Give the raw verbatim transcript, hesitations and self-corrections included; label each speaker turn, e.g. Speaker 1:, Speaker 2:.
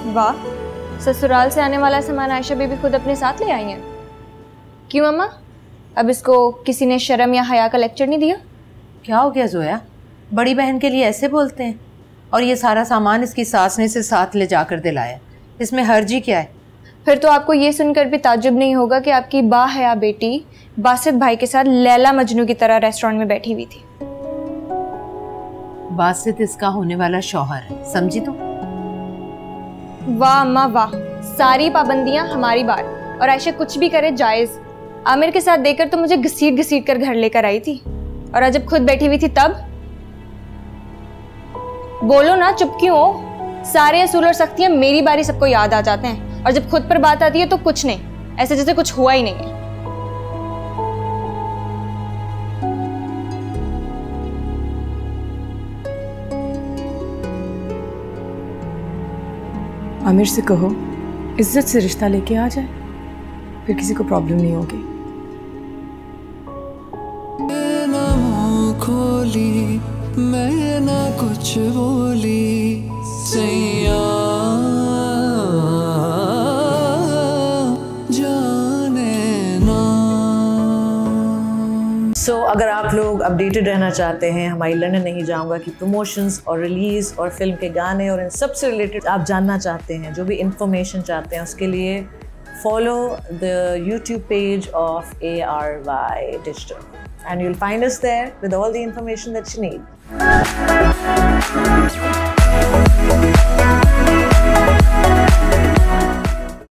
Speaker 1: वाह, ससुराल से आने वाला सामान आयशा बीबी खुद अपने साथ ले आई हैं। क्यों अम्मा, अब इसको किसी ने शर्म या हया का लेक्चर नहीं दिया?
Speaker 2: क्या हो गया जोया, बड़ी बहन के लिए ऐसे बोलते हैं? और ये सारा सामान इसकी सास ने से साथ ले जाकर दिलाया, इसमें हर्जी क्या है?
Speaker 1: फिर तो आपको ये सुनकर भी ताज्जुब नहीं होगा कि आपकी बाहया बेटी बासित भाई के साथ लैला मजनू की तरह रेस्टोरेंट में बैठी हुई थी।
Speaker 2: बासित इसका होने वाला शौहर है, समझी तुम?
Speaker 1: वाह अम्मा वाह, सारी पाबंदियां हमारी बार, और आयशा कुछ भी करे जायज। आमिर के साथ देकर तो मुझे घसीट घसीट कर घर लेकर आई थी, और आज जब खुद बैठी हुई थी तब? बोलो ना, चुप क्यों हो? सारे असूल और सख्तियां मेरी बारी सबको याद आ जाते हैं, और जब खुद पर बात आती है तो कुछ नहीं, ऐसे जैसे कुछ हुआ ही नहीं है।
Speaker 3: आमिर से कहो इज्जत से रिश्ता लेके आ जाए, फिर किसी को प्रॉब्लम नहीं होगी।
Speaker 4: ना मुँह खोली मैं ना कुछ बोली सैया जाने ना।
Speaker 5: सो so, अगर आप लोग अपडेटेड रहना चाहते हैं हमारी लंदन नहीं जाऊंगा कि प्रमोशंस और रिलीज और फिल्म के गाने और इन सब से रिलेटेड आप जानना चाहते हैं, जो भी इंफॉर्मेशन चाहते हैं, उसके लिए follow the YouTube page of A R Y Digital and you'll find us there with all the information that you need.